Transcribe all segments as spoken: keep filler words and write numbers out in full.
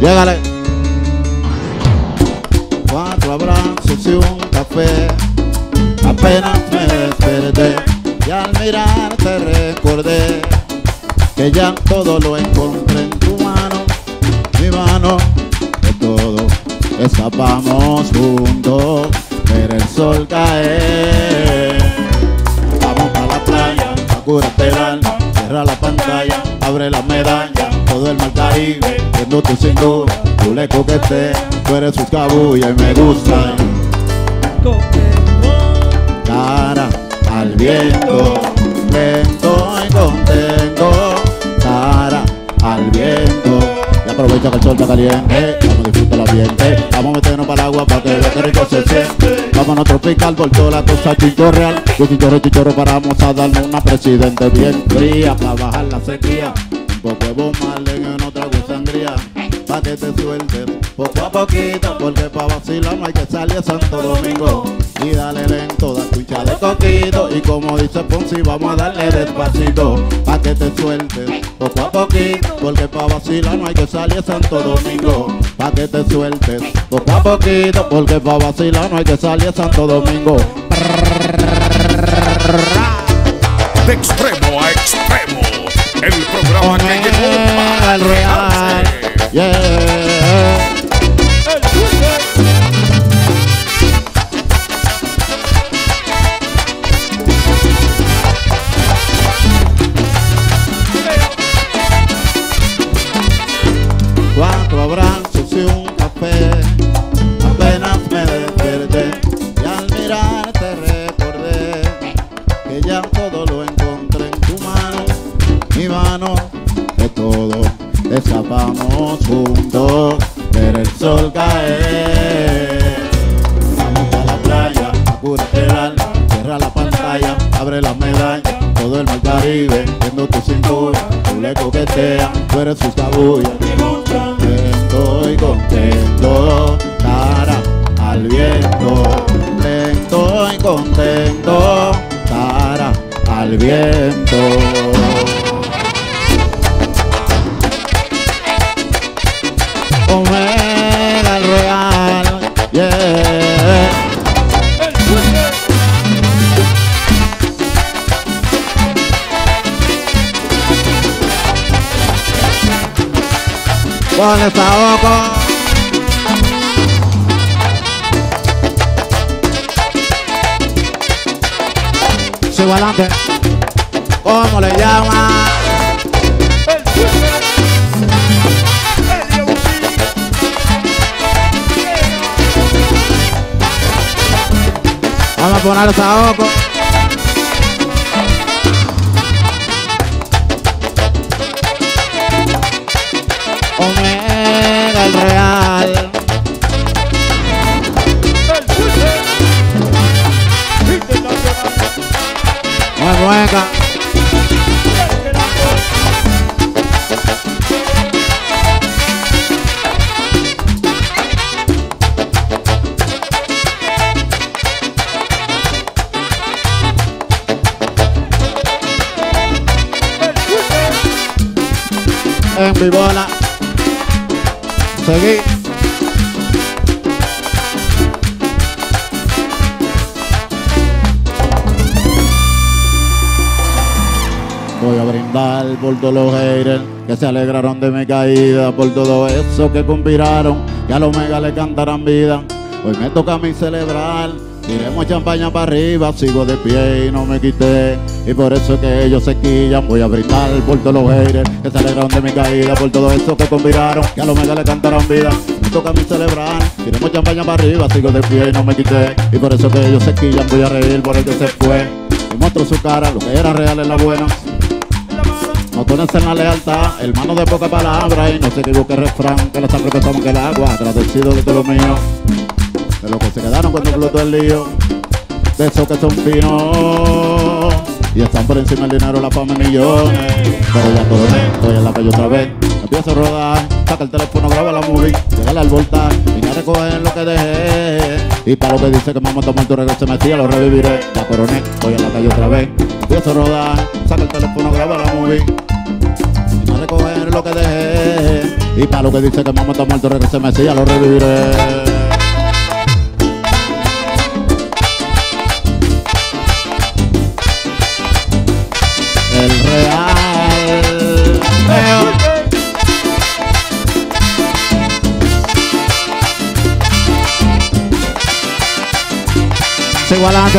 Llégale. Cuatro abrazos y un café. Apenas me desperté y al mirarte recordé que ya todo lo encontré en tu mano, mi mano. De todo escapamos juntos, ver el sol caer. Vamos a la playa, a curarte el alma, cierra la pantalla, abre la medalla, todo el mar Caribe, viendo tu cintura, tú le coqueteas, tú eres su cabulla y me gusta. Cara al viento, lento y contento, cara al viento. Y aprovecha que el sol está caliente, vamos a disfrutar el ambiente, vamos a meternos para el agua para que vea que rico se siente. Vamos a tropical por toda la costa chinchorreal, yo chinchorro, chinchorro, paramos a darnos una presidente bien fría, para bajar la sequía. Un poco de bombarde en otra sangría, pa' que te sueltes poco a poquito, porque pa' vacilar no hay que salir a Santo Domingo. Y dale lento, da tu hincha de coquito, y como dice Ponzi, vamos a darle despacito, pa' que te sueltes poco a poquito, porque pa' vacilar no hay que salir a Santo Domingo. Pa' que te sueltes poco a poquito, porque pa' vacilar no hay que salir a Santo Domingo. De extremo a extremo, el programa que llegó para el real. Yeah. Cuatro abrazos y un café, apenas me desperté y al mirarte recordé que ya todo lo encontré en tu mano, mi mano. De todo escapamos juntos, ver el sol caer. Vamos a la playa, apúrate el alma, cierra la pantalla, abre la medalla, todo el mar Caribe, viendo tu cintura, tú le coqueteas, tú eres su cabulla. Lento y contento, cara al viento, lento y contento, cara al viento. Omega el real, yeah. Con esta boca sigo adelante. ¿Cómo le llaman? Vamos a poner esa boca. Omega el real. Muy buena. En mi bola. Seguí. Voy a brindar por todos los haters que se alegraron de mi caída, por todo eso que conspiraron, que a los Omega le cantarán vida. Hoy me toca a mí celebrar, tiremos champaña para arriba, sigo de pie y no me quité. Y por eso que ellos se quillan, voy a brindar por todos los haters que se alegraron de mi caída, por todo eso que conspiraron, que a los Omega le cantarán vida. Me toca a mí celebrar, tiremos champaña para arriba, sigo de pie y no me quité. Y por eso que ellos se quillan, voy a reír por el que se fue. Y muestro su cara, lo que era real es la buena. No conocen la lealtad, hermano de poca palabra, y no se equivoque el refrán, que la sangre pesamos que el agua, agradecido de todo lo mío, de los que se quedaron cuando explotó el lío, de esos que son finos y están por encima del dinero, la fama y millones. Pero ya coroné, estoy en la calle otra vez, empiezo a rodar, saca el teléfono, graba la movie, llegale al voltaje, vine a recoger lo que dejé. Y para lo que dice que mamá está muerto, regrese Mesías, lo reviviré. Ya coroné, estoy en la calle otra vez, empiezo a rodar, saca el teléfono, graba la movie, vine a recoger lo que dejé. Y para lo que dice que mamá está muerto, regrese Mesías, lo reviviré. El real. Sigo adelante.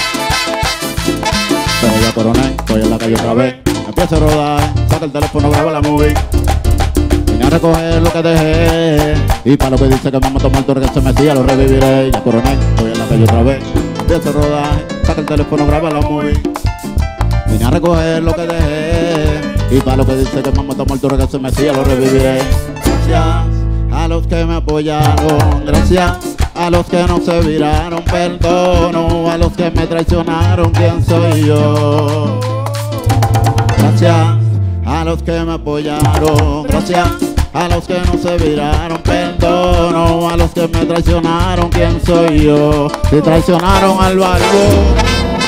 Pero ya coroné, estoy en la calle otra vez. Empiezo a rodar, saca el teléfono, graba la movie. Vine a recoger lo que dejé. Y para lo que dice que mamá está muerto, que se Mesías, lo reviviré. Ya coroné, estoy en la calle otra vez. Empiezo a rodar, saca el teléfono, graba la movie. Vine a recoger lo que dejé. Y para lo que dice que mamá está muerto, que se Mesías, lo reviviré. Gracias a los que me apoyaron. Gracias a los que no se viraron. Perdono a los que me traicionaron. ¿Quién soy yo? Gracias a los que me apoyaron. Gracias a los que no se viraron. Perdono a los que me traicionaron. ¿Quién soy yo? Si traicionaron al barco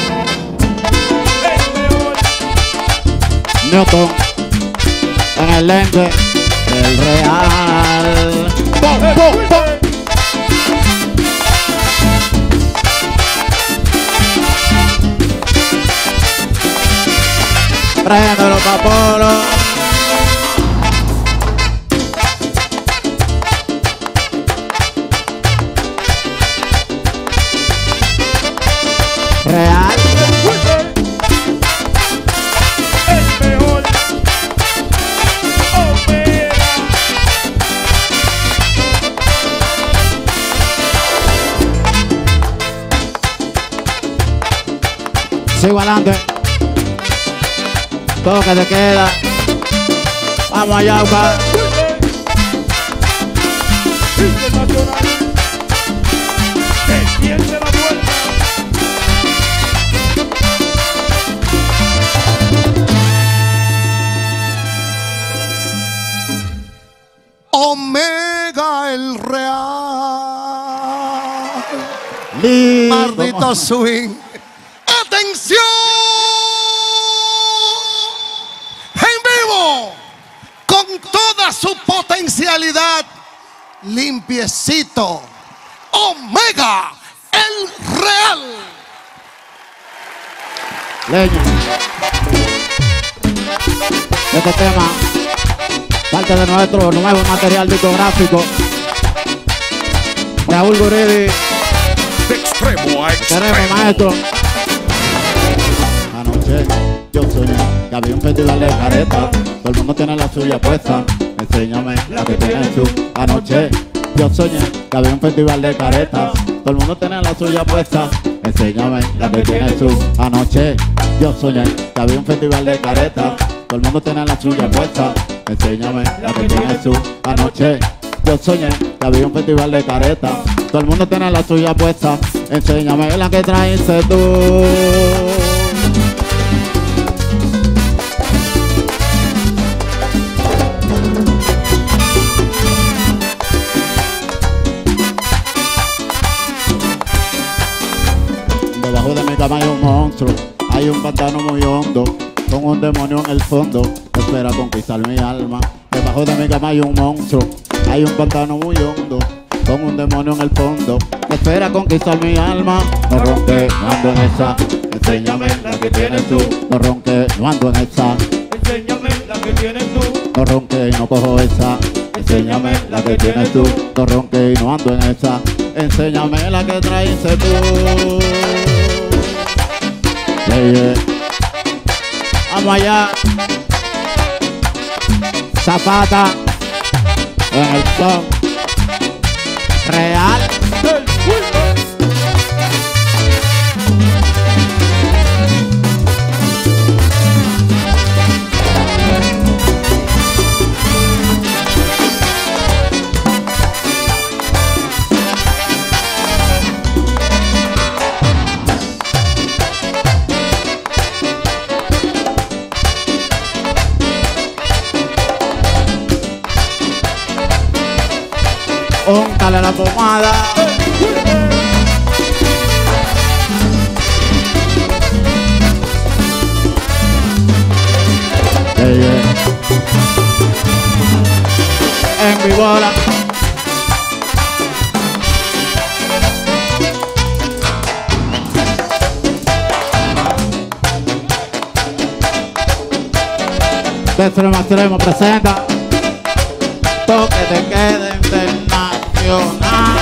Newton en el lente del real. ¡Pum, pum, pum! Préndelo, papolo. Real. El mejor. Opera. Sigo adelante. Todo que te queda. Vamos allá, Uca. Internacional. Extiende la vuelta. Omega el real. Lindo. Maldito swing. ¡Atención! Con toda su potencialidad, limpiecito, Omega, el real. Leño. Este tema, parte de nuestro nuevo material discográfico. Raúl Guridi. De extremo a Tenemos, extremo. maestro. Anoche yo soñé que había un festival de caretas. Todo el mundo tiene la suya puesta. Enséñame la que tiene su. Anoche yo soñé que había un festival de caretas. Todo el mundo tiene la suya puesta. Enséñame la que tiene su. Anoche yo soñé que había un festival de caretas. Todo el mundo tiene la suya puesta. Enséñame la que tiene su. Anoche yo soñé que había un festival de caretas. Todo el mundo tiene la suya puesta. Enséñame la que traes tú. Debajo de mi cama hay un monstruo, hay un pantano muy hondo, con un demonio en el fondo, que espera conquistar mi alma. Debajo de mi cama hay un monstruo, hay un pantano muy hondo, con un demonio en el fondo, que espera conquistar mi alma. No ronque, no ando en esa, enséñame la que tienes tú. No ronque, no ando en esa, Enséñame la que tienes tú. no ronque y no cojo esa. Enséñame la que tienes tú. No ronque y no ando en esa. Enséñame la que traes tú. Yeah, yeah. Vamos allá. Zapata en el son real. El fuego. Óntale la pomada. Yeah, yeah. en mi bola. De extremo a extremo presenta toque de queda internacional.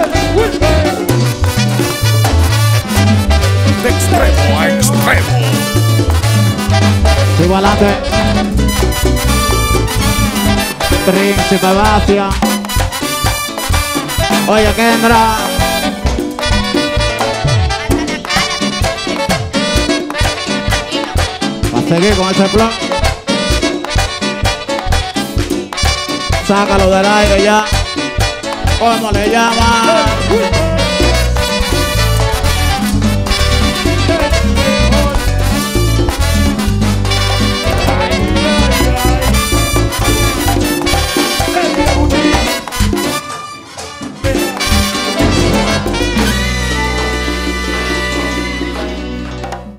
De extremo a extremo. Sigo adelante. Príncipe Basia. Oye, Kendra. Va a seguir con ese plan. Sácalo del aire ya. ¿Cómo le llaman?